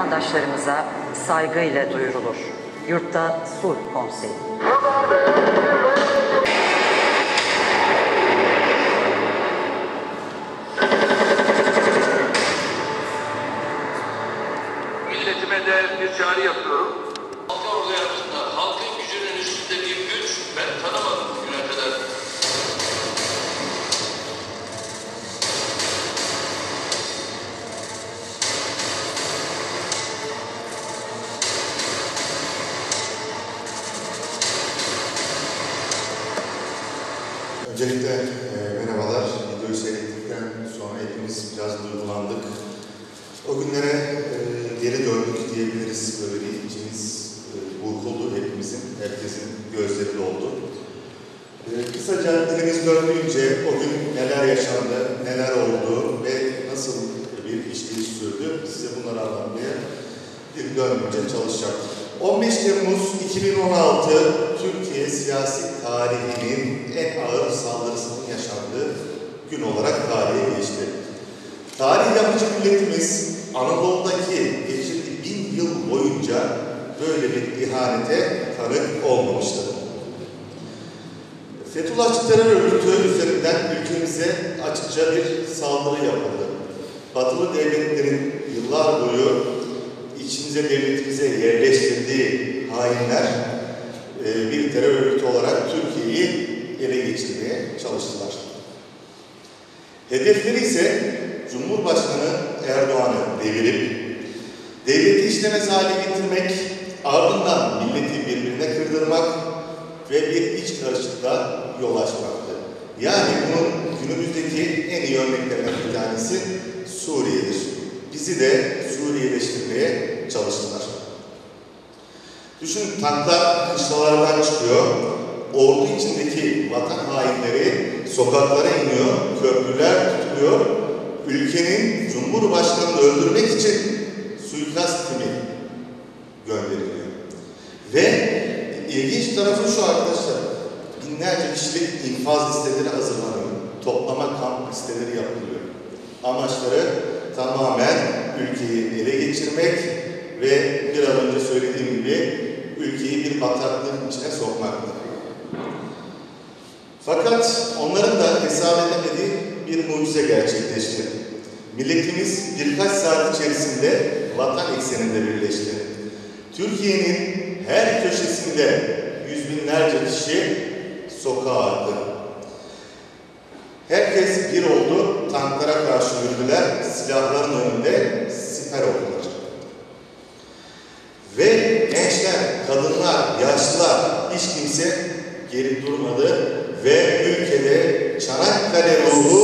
vatandaşlarımıza saygıyla duyurulur. Yurtta Sulh Konseyi. Milletime de bir çağrı yapıyorum. Halka ordularında halkın gücünün üstünde bir güç ben tanımadım bugüne kadar. Öncelikle merhabalar. Videoyu seyrettikten sonra hepimiz biraz duygulandık. O günlere geri döndük diyebiliriz. Böyle bir içimiz burkuldu hepimizin, herkesin gözleri doldu. Kısaca dilimiz döndüğünce o gün neler yaşandı, neler oldu ve nasıl bir işleyiş sürdü size bunları anlatmaya dil döndüğünce çalışacağım. 15 Temmuz 2016 Türkiye siyasi tarihinin en ağır saldırısının yaşandığı gün olarak tarihe geçti. Tarih yapıcı milletimiz Anadolu'daki geçirdiği 1000 yıl boyunca böyle bir ihanete tanık olmamıştı. Fethullahçı terör örgütü üzerinden ülkemize açıkça bir saldırı yapıldı. Batılı devletlerin yıllar boyu içimize, devletimize yerleştirdiği hainler bir terör örgütü olarak Türkiye'yi ele geçirmeye çalıştılar. Hedefleri ise Cumhurbaşkanı Erdoğan'ı devirip devleti işlemez hale getirmek, ardından milleti birbirine kırdırmak ve bir iç karışıklığa yol açmaktı. Yani bunun günümüzdeki en iyi örneklerinden bir tanesi Suriye'dir. Bizi de Suriyeleştirmeye çalıştılar. Düşünün, tanklar kışlalardan çıkıyor, ordu içindeki vatan hainleri sokaklara iniyor, köprüler tutuluyor, ülkenin Cumhurbaşkanı'nı öldürmek için suikast timi gönderiliyor. Ve ilginç tarafı şu arkadaşlar, binlerce kişilik infaz listeleri hazırlanıyor, toplama kamp listeleri yapılıyor. Amaçları tamamen ülkeyi ele geçirmek ve biraz önce söylediğim gibi ülkeyi bir bataklığın içine sokmaktı. Fakat onların da hesap edemediği bir mucize gerçekleşti. Milletimiz birkaç saat içerisinde vatan ekseninde birleşti. Türkiye'nin her köşesinde yüz binlerce kişi sokağa aktı. Herkes bir oldu, tanklara karşı yürüdüler, silahların önünde siper oldular. Ve gençler, kadınlar, yaşlılar, hiç kimse geri durmadı ve ülkede Çanakkale ruhu